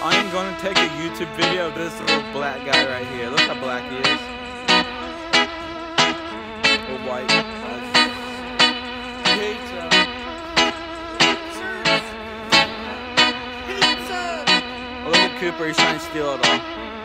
I am gonna take a YouTube video of this little black guy right here. Look how black he is. Or white. Oh, look at Cooper, he's trying to steal it all.